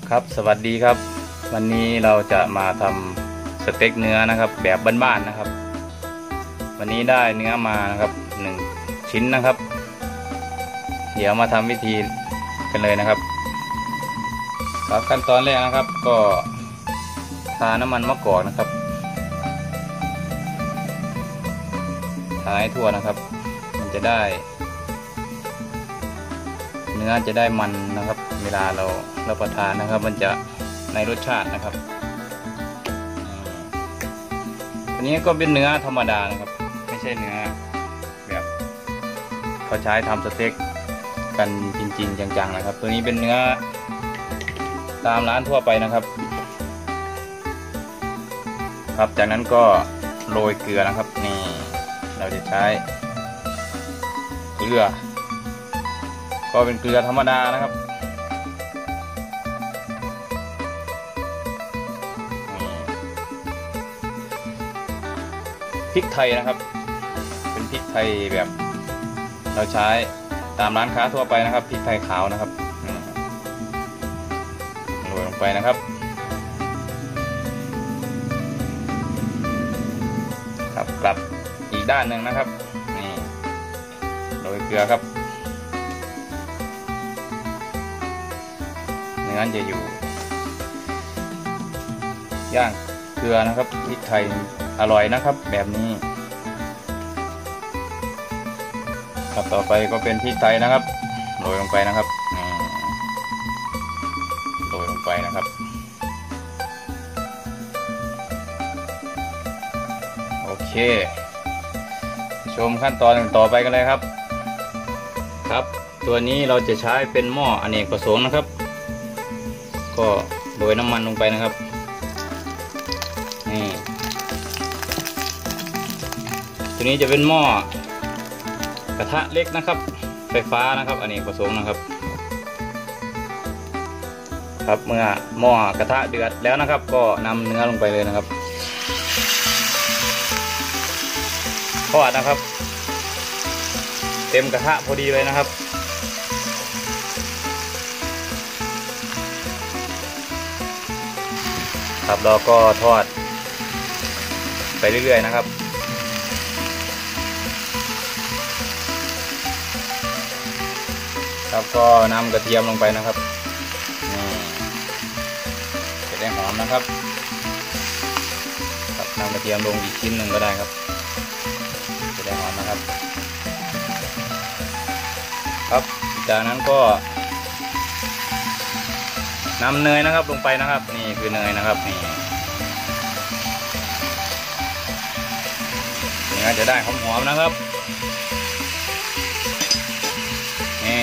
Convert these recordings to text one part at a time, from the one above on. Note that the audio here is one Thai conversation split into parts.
ครับสวัสดีครับวันนี้เราจะมาทำสเต็กเนื้อนะครับแบบบ้านๆนะครับวันนี้ได้เนื้อมานะครับ1 ชิ้นนะครับเดี๋ยวมาทำวิธีกันเลยนะครับครับขั้นตอนแรกนะครับก็ทาน้ำมันมะกอกนะครับทาให้ทั่วนะครับมันจะได้เนื้อจะได้มันนะครับเวลาเรารับประทานนะครับมันจะในรสชาตินะครับอันนี้ก็เป็นเนื้อธรรมดานะครับไม่ใช่เนื้อแบบเขาใช้ทำสเต็กกันจริงๆจังๆนะครับตัวนี้เป็นเนื้อตามร้านทั่วไปนะครับครับจากนั้นก็โรยเกลือนะครับนี่เราจะใช้เกลือก็เป็นเกลือธรรมดานะครับพริกไทยนะครับเป็นพริกไทยแบบเราใช้ตามร้านค้าทั่วไปนะครับพริกไทยขาวนะครับโรยลงไปนะครับครับกลับอีกด้านหนึ่งนะครับนี่โรยเกลือครับเนื้อจะอยู่ย่างเกลือนะครับพริกไทยอร่อยนะครับแบบนี้ครับต่อไปก็เป็นพริกไทยนะครับโรยลงไปนะครับโรยลงไปนะครับโอเคชมขั้นตอนต่อไปกันเลยครับครับตัวนี้เราจะใช้เป็นหม้ออเนกประสงค์นะครับก็โรยน้ำมันลงไปนะครับนี่ตัวนี้จะเป็นหม้อกระทะเล็กนะครับไฟฟ้านะครับอเนกประสงค์นะครับครับเมื่อหม้อกระทะเดือดแล้วนะครับก็นำเนื้อลงไปเลยนะครับทอดนะครับเต็มกระทะพอดีเลยนะครับครับเราก็ทอดไปเรื่อยๆนะครับครับก็นำกระเทียมลงไปนะครับจะได้หอมนะครับครับนำกระเทียมลงอีกชิ้นหนึ่งก็ได้ครับจะได้หอมนะครับครับจากนั้นก็นำเนยนะครับลงไปนะครับนี่คือเนยนะครับนี่จะได้หอมๆนะครับนี่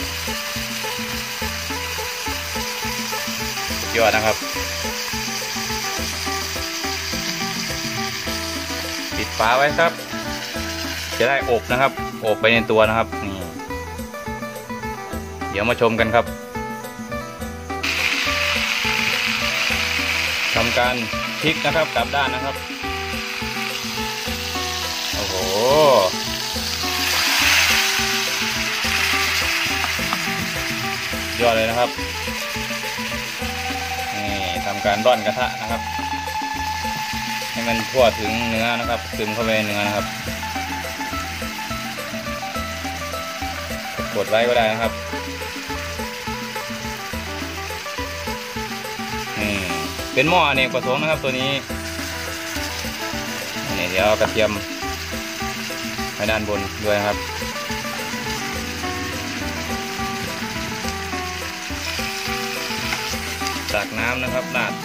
สุดยอดนะครับปิดฝาไว้ครับจะได้อบนะครับอบไปในตัวนะครับนี่เดี๋ยวมาชมกันครับทำการพลิกนะครับกลับด้านนะครับโอ้โหยอดเลยนะครับนี่ทำการร่อนกระทะนะครับให้มันทั่วถึงเนื้อนะครับซึมเข้าไปในเนื้อนะครับกดไว้ก็ได้นะครับเป็นหม้ออเนกประสงค์นะครับตัวนี้นี่เดี๋ยวกระเทียมไว้ด้านบนด้วยนะครับตักน้ำนะครับราด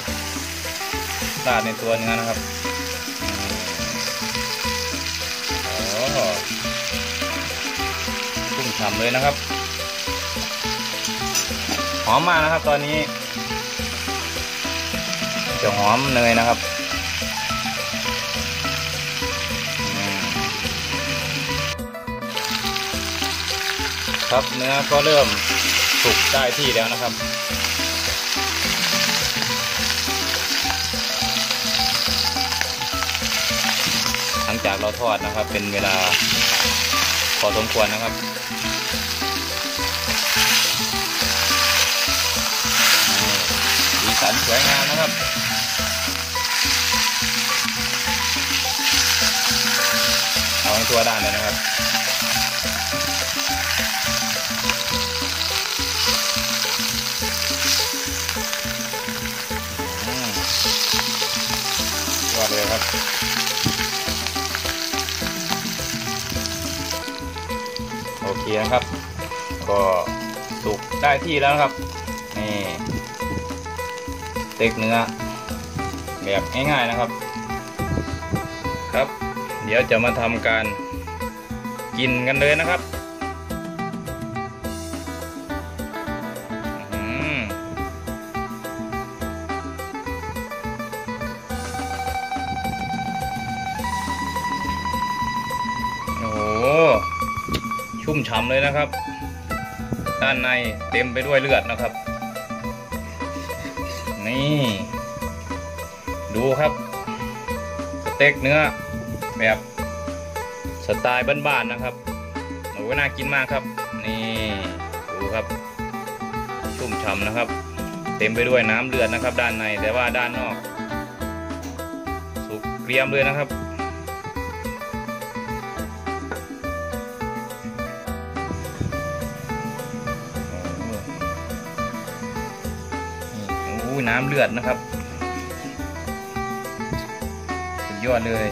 ในตัวเนื้อนะครับโอ้ชุ่มฉ่ำเลยนะครับหอมมากนะครับตอนนี้จะหอมเนยนะครับครับเนื้อก็เริ่มสุกได้ที่แล้วนะครับหลังจากเราทอดนะครับเป็นเวลาพอสมควรนะครับ นสันสวยงามนะครับเอาให้ทั่วด้านเลยนะครับยอดเลยครับโอเคนะครับก็สุกได้ที่แล้วนะครับนี่สเต็กเนื้อแบบง่ายๆนะครับครับเดี๋ยวจะมาทำการกินกันเลยนะครับโอ้โหชุ่มฉ่ำเลยนะครับด้านในเต็มไปด้วยเลือดนะครับนี่ดูครับสเต็กเนื้อแบบสไตล์บ้านๆนะครับโอ้น่ากินมากครับนี่ดูครับชุ่มฉ่ำนะครับเต็มไปด้วยน้ำเลือดนะครับด้านในแต่ว่าด้านนอกสุกเกรียมเลยนะครับน้ำเลือดนะครับสุดยอดเลย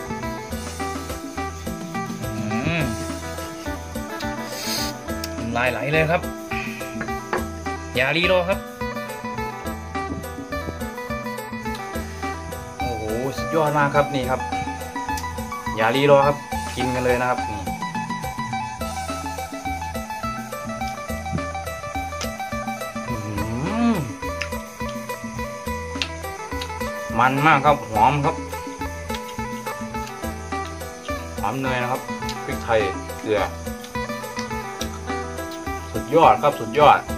ลายไหลเลยครับอย่ารีรอครับโอ้โหสุดยอดมากครับนี่ครับอย่ารีรอครับกินกันเลยนะครับนี่มันมากครับหอมครับหอมเนยนะครับพริกไทยเกลือสุดยอดครับสุดยอด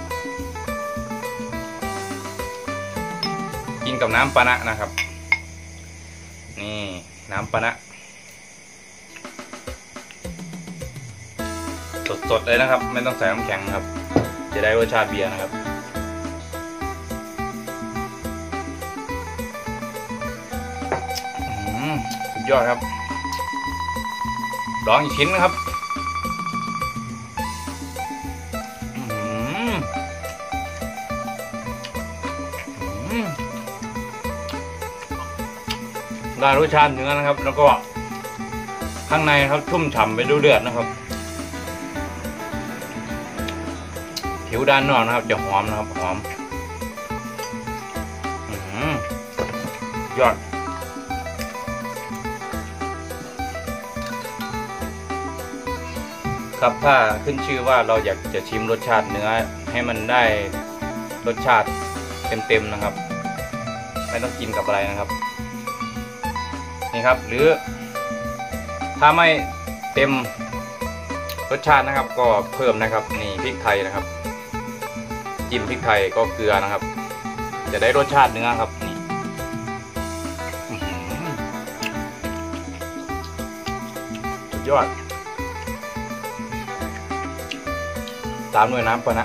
กินกับน้ำปะนะนะครับนี่น้ำปะนะสดๆเลยนะครับไม่ต้องใส่น้ำแข็งครับจะได้รสชาติเบียร์นะครับสุดยอดครับลองอีกชิ้นนะครับได้รสชาติเนื้อนะครับแล้วก็ข้างในครับชุ่มฉ่ำไปด้วยเลือดนะครับผิวด้านนอกนะครับจะหอมนะครับหอมยอดครับถ้าขึ้นชื่อว่าเราอยากจะชิมรสชาติเนื้อให้มันได้รสชาติเต็มๆนะครับไม่ต้องกินกับอะไรนะครับนี่ครับหรือถ้าไม่เต็มรสชาตินะครับก็เพิ่มนะครับนี่พริกไทยนะครับจิ้มพริกไทยก็เกลือนะครับจะได้รสชาติเนื้อครับนี่สุดยอดตามด้วยน้ำปะ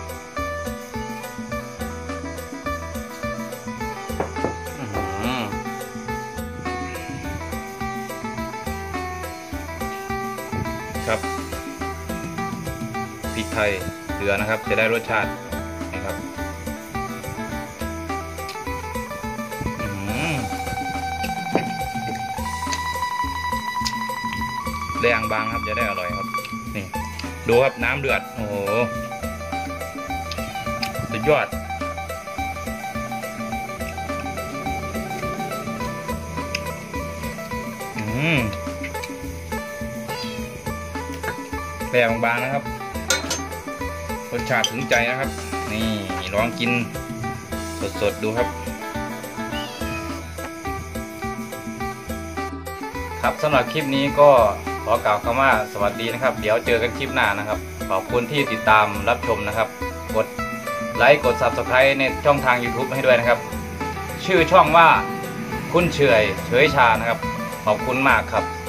นะครับพริกไทยเกลือนะครับจะได้รสชาตินะครับแรงบางครับจะได้อร่อยครับนี่ดูครับน้ำเดือดโอ้โหสุดยอดแรงบางนะครับรสชาติถึงใจนะครับนี่ลองกินสดๆดูครับครับสำหรับคลิปนี้ก็ขอกล่าวคำว่าสวัสดีนะครับเดี๋ยวเจอกันคลิปหน้านะครับขอบคุณที่ติดตามรับชมนะครับกดไลค์กด Subscribe ในช่องทาง YouTube ให้ด้วยนะครับชื่อช่องว่าคุณเฉยชานะครับขอบคุณมากครับ